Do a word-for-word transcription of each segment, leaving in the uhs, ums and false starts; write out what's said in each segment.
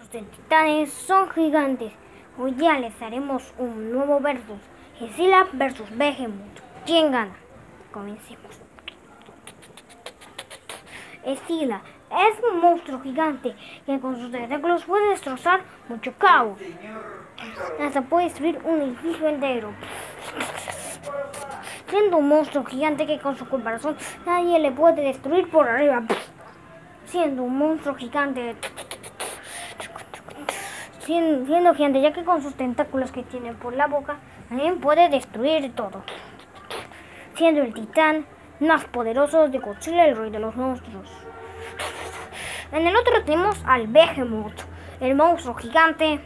de titanes son gigantes. Hoy día les haremos un nuevo versus. Godzilla versus Behemoth. ¿Quién gana? Comencemos. Godzilla es un monstruo gigante que con sus tentáculos puede destrozar mucho caos. Hasta puede destruir un edificio entero. Siendo un monstruo gigante que con su caparazón nadie le puede destruir por arriba. Siendo un monstruo gigante. Siendo gigante, ya que con sus tentáculos que tiene por la boca también puede destruir todo. Siendo el titán más poderoso de Godzilla, el rey de los monstruos. En el otro tenemos al Behemoth, el monstruo gigante.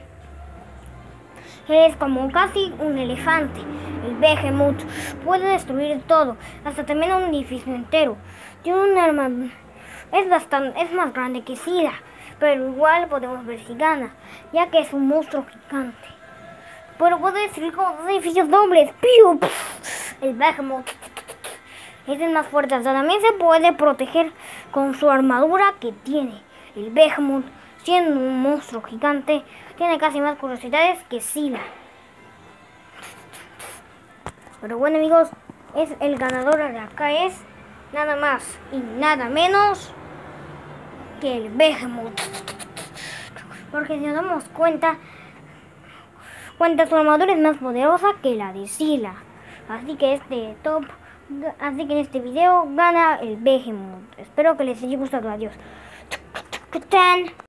Es como casi un elefante. El Behemoth puede destruir todo, hasta también un edificio entero. Tiene un arma, es bastante, es más grande que Godzilla, pero igual podemos ver si gana, ya que es un monstruo gigante. Pero puede destruir como dos edificios dobles. ¡Piu! El Behemoth es el más fuerte, hasta también se puede proteger con su armadura que tiene. El Behemoth, siendo un monstruo gigante, tiene casi más curiosidades que Godzilla. Pero bueno, amigos, es el ganador de acá es nada más y nada menos que el Behemoth. Porque si nos damos cuenta, cuenta su armadura es más poderosa que la de Godzilla. Así que este top, así que en este video gana el Behemoth. Espero que les haya gustado. Adiós.